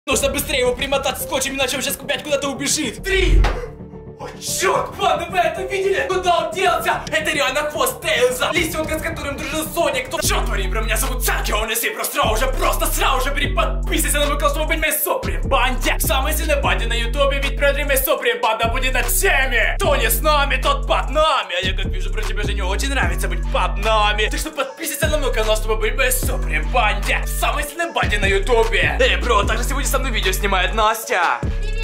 Нужно быстрее его примотать скотчем, иначе он сейчас опять куда-то убежит. 3. О, черт, панда, вы это видели? Куда он делся? Это реально хвост Тейлза, лисенка, с которым дружил Соник. Что творим, бро? Меня зовут Цаки, он если просто сразу же переподписывайся на мой канал, чтобы быть моей суприм банде. Самой сильной банде на ютубе, ведь продрим суприм банда будет над всеми. Кто не с нами, тот под нами. А я как вижу, про тебя же не очень нравится быть под нами. Так что подписывайся на мой канал, чтобы быть моей суприм банде. Самой сильной банде на ютубе. Эй, бро, также сегодня со мной видео снимает Настя.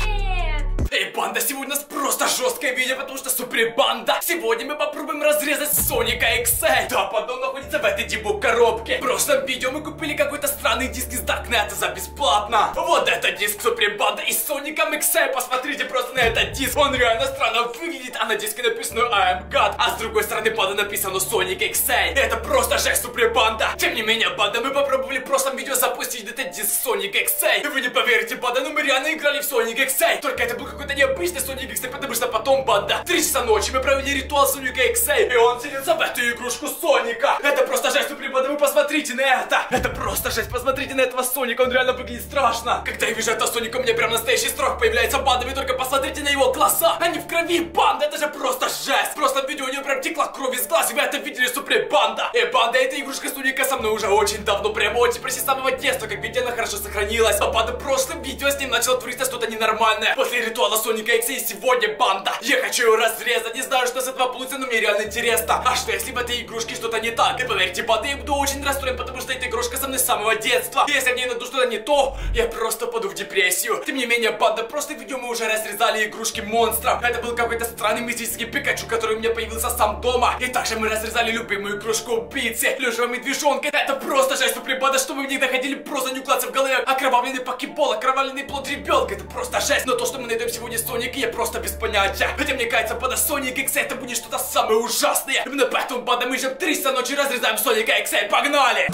Эй, банда, сегодня у нас просто жесткое видео, потому что супер банда. Сегодня мы попробуем разрезать Соника XL. Да, банда, он находится в этой дебук коробке. В прошлом видео мы купили какой-то странный диск из Даркнета за бесплатно. Вот это диск супер банда и с Соником XL. Посмотрите просто на этот диск. Он реально странно выглядит, а на диске написано I am God, а с другой стороны банда написано Sonic XL. Это просто жесть, супер банда. Тем не менее, банда, мы попробовали в прошлом видео запустить этот диск Sonic XL. И вы не поверите, банда, но мы реально играли в Sonic XL. Только это был какой-то необычный Sonic XL, потому что потом, банда, 3 часа ночи мы провели ритуал Соника XL, и он селился в эту игрушку Соника. Это просто жесть, супер банда, вы посмотрите на это. Это просто жесть, посмотрите на этого Соника, он реально выглядит страшно. Когда я вижу этого Соника, у меня прям настоящий страх появляется, банда, вы только посмотрите на его глаза. Они в крови, банда, это же просто жесть. Просто в видео у него прям текла кровь из глаз, и вы это видели, супер банда. Банда, эта игрушка Соника со мной уже очень давно, прямо очень почти с самого детства, как видите, она хорошо сохранилась. А банда, в прошлом видео с ним начало твориться что-то ненормальное. После ритуала Соника XL сегодня, банда, я хочу его разрезать, не знаю, что с этого получится, но мне реально интересно. А что если в этой игрушке что-то не так? И поверьте, банда, я буду очень расстроен, потому что эта игрушка со мной с самого детства. Если в ней найду что-то не то, я просто паду в депрессию. Тем не менее, банда, в прошлом видео мы уже разрезали игрушки монстров. Это был какой-то странный мистический Пикачу, который у меня появился сам дома. И также мы разрезали любимую игрушку убийцы, плюшевого медвежонка. Это просто жесть, супер банда, что мы в них находили, просто не укладываться в голове. Окровавленный покебол, окровавленный плод ребенка, это просто жесть. Но то, что мы найдем сегодня Соник, я просто без понятия. Хотя мне кажется, банда, Sonic XL это будет что-то самое ужасное. Именно поэтому, банда, мы же в 300 ночи разрезаем Соника XL. Погнали!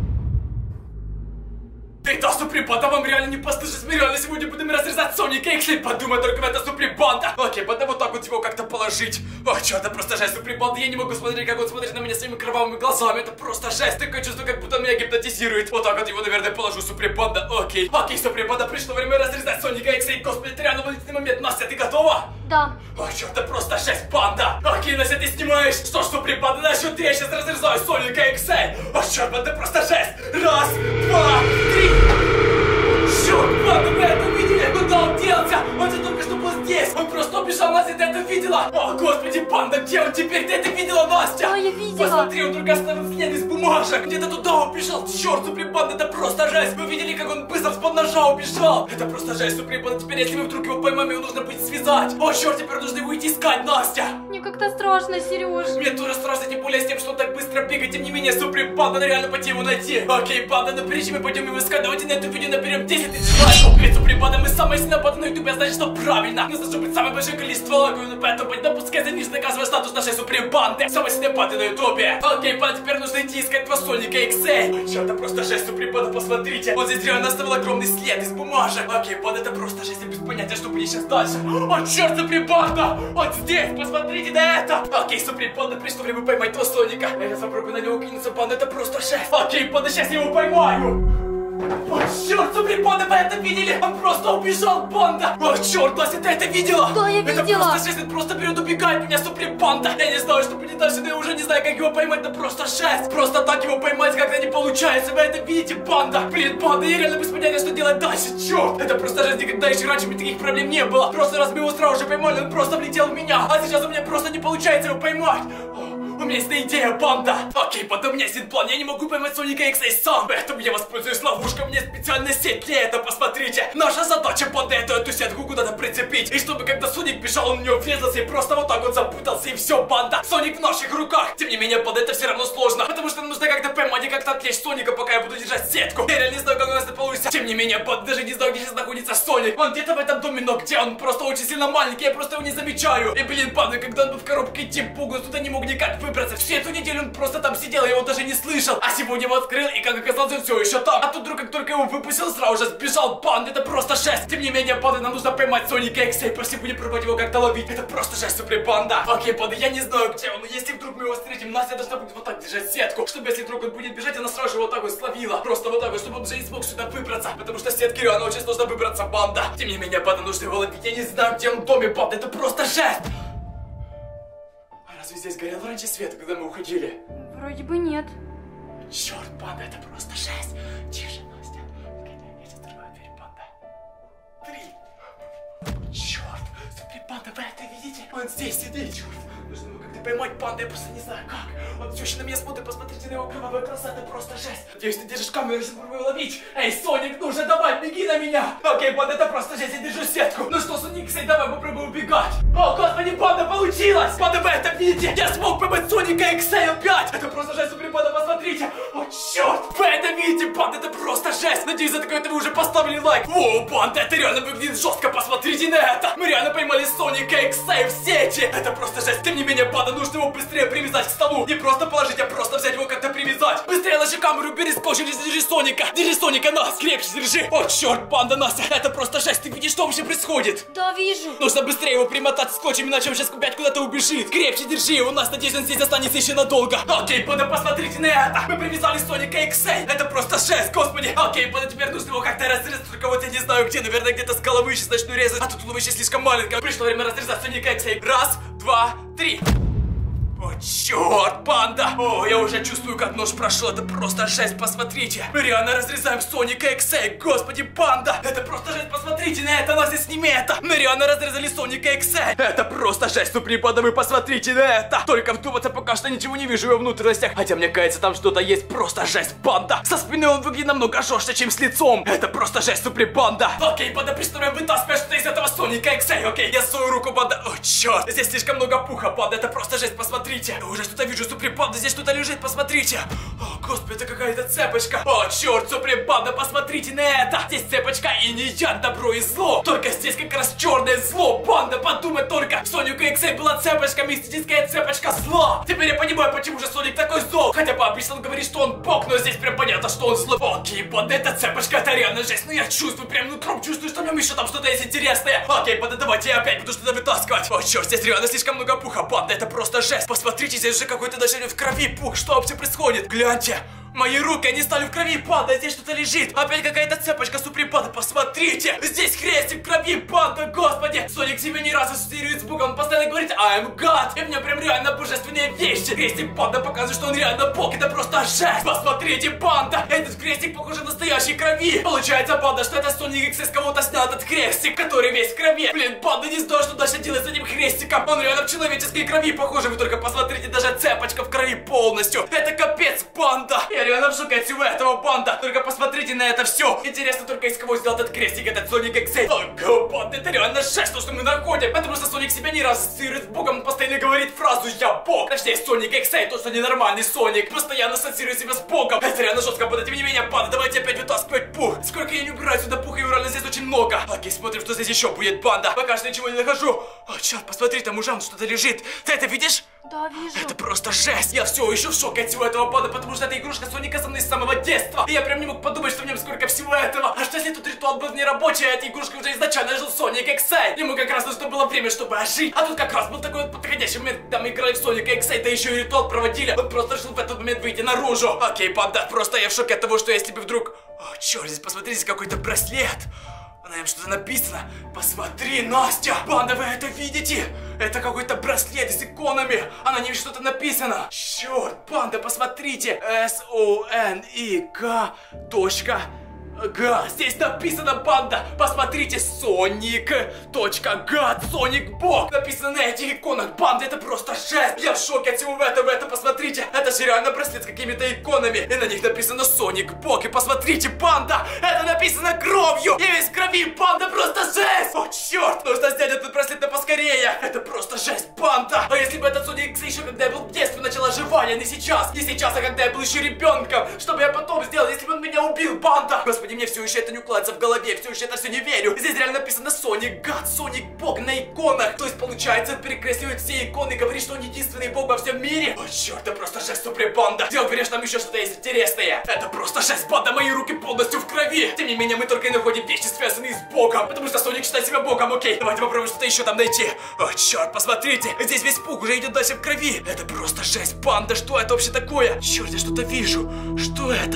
Это супер банда, вам реально не послышать, мы реально сегодня будем разрезать Соника XL. Подумай только в это, супер банда. Окей, банда, вот так вот его как-то положить. О, что это просто жесть, супер банда, я не могу смотреть, как он смотрит на меня своими кровавыми глазами. Это просто жесть, такое чувство, как будто он меня гипнотизирует. Вот так вот его, наверное, положу, супер банда. Окей, супер банда, пришло время разрезать Соника XL. Господи, это реально волнительный момент. Настя, ты готова? Да. О, что это просто жесть, банда. Окей, Настя, ты снимаешь. Что ж, супер банда, на счет 3 я сейчас разрезаю Соника XL. О, черт, банда, просто жесть. 1, 2, 3. Черт, банда, вы это видели? Куда он делся? Он же только что был здесь. Он просто убежал, Настя, ты это видела? О, господи, банда, где он теперь? Ты это видела, Настя? Да, я видела. Посмотри, он только оставил след из бумажек. Где-то туда убежал. Черт, супер банда, это просто жесть. Вы видели, как он быстро с-под ножа убежал? Это просто жесть, супер банда. Теперь, если мы вдруг его поймаем, его нужно будет связать. О, черт, теперь нужно его идти искать, Настя. Мне как-то страшно, Сереж. Мне тоже страшно, тем более с тем, что он так быстро бегает. Тем не менее, супер банда, надо реально пойти его найти. Окей, банда, но прежде чем мы пойдем его искать, давайте на это видео наберем 10 тысяч лайков. Блин, супер банда, мы самая сильная банда на ютубе, а значит, что правильно. Нас должно быть самое большое количество лайков, но поэтому не допускай заниженный наказывай статус нашей супер банды. Самой сильной банды на ютубе. Окей, банда, теперь нужно идти искать про Соника XL. Черт, это просто жесть, супер банда, посмотрите. Он здесь реально оставил огромный след из бумажек. Окей, банда, это просто жесть, я без понятия, что будет сейчас дальше. О, черт, супер банда, он здесь, посмотрите на это. Окей, супер банда, пришло время поймать этого Соника. Я сейчас попробую на него кинуться, банда, это просто жесть. Окей, банда, сейчас я его поймаю. О, черт, супер банда, вы это видели? Он просто убежал, банда. О, черт, Настя, ты это видела? Да, я видела. Это просто жесть, он просто берет, убегает меня, супер банда. Я не знаю, что будет дальше, но я уже не знаю, как его поймать, это просто жесть. Просто так его поймать как-то не получается, вы это видите, банда? Блин, банда, я реально без понятия, что делать дальше, черт. Это просто жесть, никогда еще раньше мне таких проблем не было. Просто раз мы его сразу же поймали, он просто влетел в меня. А сейчас у меня просто не получается его поймать. У меня есть идея, банда. Окей, банда, у меня есть план. Я не могу поймать Соника XL сам. Поэтому я воспользуюсь ловушкой. У меня специальная сеть для этого, посмотрите. Наша задача, банда, это эту сетку куда-то прицепить. И чтобы когда Соник бежал, он в нее врезался и просто вот так вот запутался. И все, банда. Соник в наших руках. Тем не менее, банда, это все равно сложно. Потому что нужно как-то поймать и как-то отвлечь Соника, пока я буду держать сетку. Я реально не знаю, как у нас это получится. Тем не менее, банда, даже не знаю, где сейчас находится Соник. Он где-то в этом доме, но где? Он просто очень сильно маленький. Я просто его не замечаю. И, блин, банда, когда он был в коробке Тим Пугу, туда не мог никак выбраться. Всю эту неделю он просто там сидел, я его даже не слышал. А сегодня его открыл, и как оказалось, он все еще там. А тут вдруг, как только его выпустил, сразу же сбежал. Панда, это просто жесть. Тем не менее, Панда, нам нужно поймать Соника Икса и просто будем пробовать его как-то ловить. Это просто жесть, Супер Панда. Окей, Панда, я не знаю, где он, но если вдруг мы его встретим, Настя должна будет вот так держать сетку, чтобы если вдруг он будет бежать, она сразу же вот так вот словила. Просто вот так вот, чтобы он уже не смог сюда выбраться. Потому что сетки реально очень сложно выбраться, Панда. Тем не менее, Панда, нужно его ловить. Я не знаю, где он в доме, Панда, это просто жесть. А разве здесь горел раньше свет, когда мы уходили? Вроде бы нет. Черт, Панда, это просто жесть. Тише, Настя. Я сейчас открываю дверь, Панда. 3. Черт, Супер Панда, вы это видите? Он здесь сидит, черт. Нужно его как-то поймать, Панда, я просто не знаю как. Он все еще на меня смотрит, посмотрите на его кровавую красоту, это просто жесть. Надеюсь, ты держишь камеру, чтобы его ловить. Эй, Соник, ну же, давай, беги на меня. Окей, Панда, это просто жесть, я держу сетку. Ну что, Соник, давай попробуем убегать. О, господи, Панда, получилось. Панда, вы это видите? Я смог поймать Соника Икса опять. Это просто жесть, Супер Панда, посмотрите. О, черт, вы это видите, Панда, это просто жесть. Надеюсь, за такое вы уже поставили лайк. О, Панда, это реально выглядит жестко, посмотрите на это. Мы реально поймали Соника Икса в сети. Это просто жесть. Тем не менее, Панда, нужно его быстрее привязать к столу. Не просто положить, а просто взять его как-то привязать. Быстрее ложи камеру, бери скотч и держи Соника. Держи Соника, Нас, крепче держи. О, черт, Панда, Настя, это просто жесть. Ты видишь, что вообще происходит? Да, вижу. Нужно быстрее его примотать скотчем, иначе он сейчас опять куда-то убежит. Крепче держи его, Нас, надеюсь, он здесь останется еще надолго. Окей, Панда, посмотрите на это. Мы привязали Соника Икса. Это просто жесть, господи. Окей, Панда, теперь нужно его как-то разрезать. Только вот я не знаю где, наверное, где-то с головы сейчас начну резать. А тут туловище слишком маленькое. Пришло время разрезать Соника Икса. Раз, два, три. О, черт, Панда! О, я уже чувствую, как нож прошел. Это просто жесть, посмотрите. Мы реально разрезаем Соника Икса. Господи, Панда! Это просто жесть, посмотрите на это, Настя, сними это. Мы реально разрезали Соника Икса. Это просто жесть, Супер Панда, вы посмотрите на это. Только вдуматься пока что ничего не вижу во внутренностях. Хотя мне кажется, там что-то есть. Просто жесть, Панда. Со спины он выглядит намного жестче, чем с лицом. Это просто жесть, Супер Панда. Окей, Панда, представляю, вытаскиваешь что-то из этого Соника Икса. Окей, я свою руку, Панда. О, черт, здесь слишком много пуха, Панда. Это просто жесть, посмотрите. Я уже что-то вижу, Супер Панда, здесь что-то лежит, посмотрите. О, господи, это какая-то цепочка. О, черт, Супер Панда, посмотрите на это. Здесь цепочка и не яд, добро и зло. Только здесь как раз черное зло. Панда, подумай только. В Сонику Икса была цепочка, мистическая цепочка зла. Теперь я понимаю, почему же Соник такой зол. Хотя по опису он говорит, что он бог, но здесь прям понятно, что он злой. Окей, Панда, эта цепочка, это реально жесть. Но я чувствую, прям нутром чувствую, что в нем еще там что-то есть интересное. Окей, Панда, давайте я опять буду что-то вытаскивать. О, черт, здесь реально слишком много пуха, Панда, это просто жесть. Посмотрите, здесь уже какой-то даже в крови пух. Что вообще происходит? Гляньте. Мои руки, они стали в крови, Панда, здесь что-то лежит. Опять какая-то цепочка, Супер Панда, посмотрите. Здесь крестик в крови, Панда, господи. Соник себя ни разу ассоциирует с Богом, он постоянно говорит I'm God. И у меня прям реально божественные вещи. Крестик, Панда, показывает, что он реально Бог, это просто жесть. Посмотрите, Панда, этот крестик похож на настоящей крови. Получается, Панда, что это Соник Икс из кого-то снял этот крестик, который весь в крови. Блин, Панда, не знаю, что дальше делать с этим крестиком. Он реально в человеческой крови похож, вы только посмотрите, даже цепочка в крови полностью. Это капец, Панда. Я реально в шоке от всего этого, Панда. Только посмотрите на это все. Интересно только из кого сделал этот крестик, этот Соник Икс. Ого, Панда, это реально жесть, то, что мы находим. Потому что Соник себя не раз ассоциирует с Богом, он постоянно говорит фразу «Я Бог». Точнее, Соник Икс, то, что ненормальный Соник, постоянно ассоциирует себя с Богом. Это реально жестко, Панда. Тем не менее, Панда, давайте опять вытаскивать пух. Сколько я не убираю сюда пуха, его реально здесь очень много. Окей, смотрим, что здесь еще будет, Панда. Пока что ничего не нахожу. О, черт, посмотри, там ужасно что-то лежит. Ты это видишь? Да, вижу. Это просто жесть. Я все еще в шоке от всего этого, Панда, потому что эта игрушка Соника со мной с самого детства. И я прям не мог подумать, что в нем сколько всего этого. А что если тут ритуал был не рабочий, а эта игрушка уже изначально жил Соник Икс? Ему как раз нужно было время, чтобы ожить. А тут как раз был такой вот подходящий момент, когда мы играли в Соника Икс, да еще и ритуал проводили. Он просто решил в этот момент выйти наружу. Окей, Панда, просто я в шоке от того, что если бы вдруг... О, черт, здесь посмотрите, какой-то браслет. На нем что-то написано. Посмотри, Настя! Панда, вы это видите? Это какой-то браслет с иконами. А на нем что-то написано. Черт, Панда, посмотрите. SONIK. Га, здесь написано, Панда. Посмотрите, Sonic.God, Соник Бог. Написано на этих иконах, Панда, это просто жесть. Я в шоке от всего этого, посмотрите. Это же реально браслет с какими-то иконами. И на них написано Соник Бог. И посмотрите, Панда, это написано кровью. И весь в крови крови, банда просто жесть! О, черт, нужно снять этот браслет поскорее! Это просто жесть, банда! А если бы этот Sonic X еще когда я был в детстве начал оживать, а не сейчас, а когда я был еще ребенком, что бы я потом сделал, если бы он меня убил, банда? Господи, мне все еще это не укладывается в голове, все еще это все не верю. Здесь реально написано Sonic God, Sonic Бог на иконах. То есть получается, он перекрестивает все иконы и говорит, что он единственный бог во всем мире. О, черт, это просто жесть, супер банда. Где уверен, что там еще что-то есть интересное? Это просто жесть, банда, мои руки полностью в крови. Тем не менее, мы только и находим вещи, связанные с богом, потому что Sonic считает себя богом, окей. Давайте попробуем что-то еще там найти. О, черт, посмотрите, здесь весь пух уже идет дальше в крови. Это просто жесть, банда, что это вообще такое? Черт, я что-то вижу. Что это?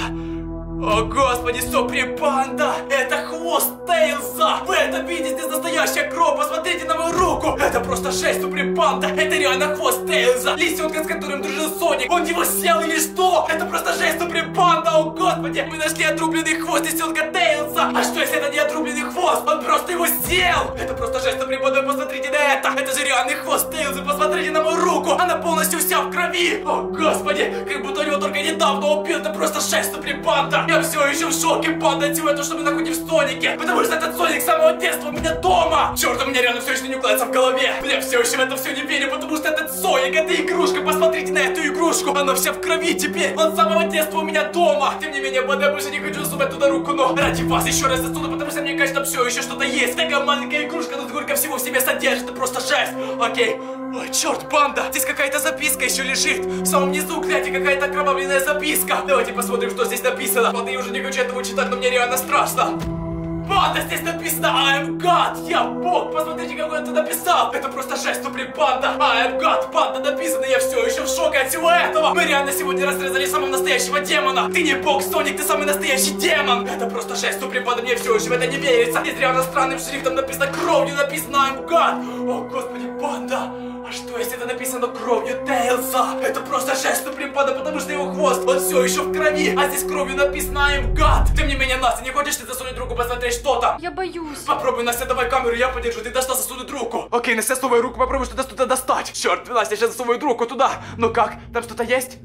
О, господи, сопри, банда! Это хвост Тейлза! Вы это видите, здесь настоящая кровь! Посмотрите на мою руку! Это просто жесть, сопри, банда! Это реально хвост Тейлза! Лисенка, с которым дружил Соник! Он его съел или что? Это просто жесть, сопри, банда! О, господи! Мы нашли отрубленный хвост лисенка Тейлза! А что, если это не отрубленный хвост? Он просто его съел! Это просто жесть, сопри, банда! Посмотрите на это! Это же реальный хвост Тейлза! Посмотрите на мою руку! Она полностью вся в крови! О, господи! Как будто его только недавно убил! Это просто жесть, сопри, банда! Я все еще в шоке, банда, от всего этого, что мы находим в Сонике. Потому что этот Соник с самого детства у меня дома. Черт, у меня реально все еще не укладывается в голове. Бля, все еще в это все не верю, потому что этот Соник, это игрушка. Посмотрите на эту игрушку. Она вся в крови теперь. Он с самого детства у меня дома. Тем не менее, банда, я больше не хочу засунуть туда руку, но ради вас еще раз засуну, потому что мне кажется, все еще что-то есть. Такая маленькая игрушка, но сколько всего в себе содержит. Это просто жесть. Окей. Ой, черт, банда! Здесь какая-то записка еще лежит. В самом низу, гляньте, какая-то окровавленная записка. Давайте посмотрим, что здесь написано. Ладно, я уже не хочу этого читать, но мне реально страшно. Банда, здесь написано I am God, я бог. Посмотрите, какой он это написал. Это просто жесть, супер, банда. I am God, банда написано, я все еще в шоке от всего этого. Мы реально сегодня разрезали самого настоящего демона. Ты не бог, Соник, ты самый настоящий демон. Это просто жесть, супер, банда, мне все еще в это не верится. Здесь реально странным шрифтом написано, кровью написано I am God. О, господи, банда. А что, если это написано кровью Тейлза? Это просто жесть, супер, банда, потому что его хвост, он все еще в крови. А здесь кровью написано I am God. Тем не менее, Настя, не хочешь ты засунуть руку посмотреть что там? Я боюсь. Попробуй, Настя, давай камеру, я подержу, ты дашь засунуть руку. Окей, Настя, засовывай руку, попробуй что-то туда достать. Черт, Настя, сейчас засовывает руку туда. Ну как, там что-то есть?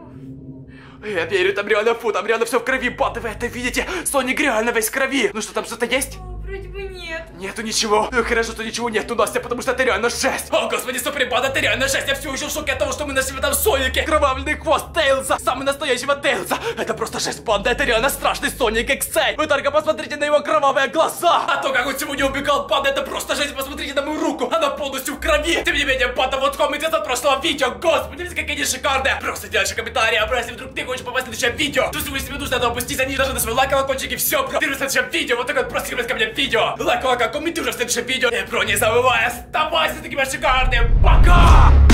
Я верю, там реально, фу, там реально все в крови, банда, вы это видите? Соник реально весь в крови. Ну что, там что-то есть? Вроде бы нет. Нету ничего. Ну хорошо, что ничего нету, Настя, потому что это реально жесть. О, господи, супер, банда, это реально жесть. Я все еще в шоке от того, что мы нашли в этом Сонике. Кровавленный хвост Тейлза, самый настоящего Тейлза. Это просто жесть, банда, это реально страшный Соник XA. Вы только посмотрите на его кровавые глаза. А то, как он сегодня убегал, банда, это просто жесть. Посмотрите на мою руку, она полностью в крови. Тем не менее, банда, вот коммент от прошлого видео. Господи, какие они шикарные. Просто делайте комментарии, а если вдруг ты хочешь попасть в следующее видео, то если тебе нужно, то опуститься ниже, даже на свой лайк, колокольчик и все, бро. Ты в следующем видео, вот такой вот просто ко мне видео. Лайк, колокольчик, комментируй в следующем видео. И, бро, не забывай, оставайся такими шикарными. Пока!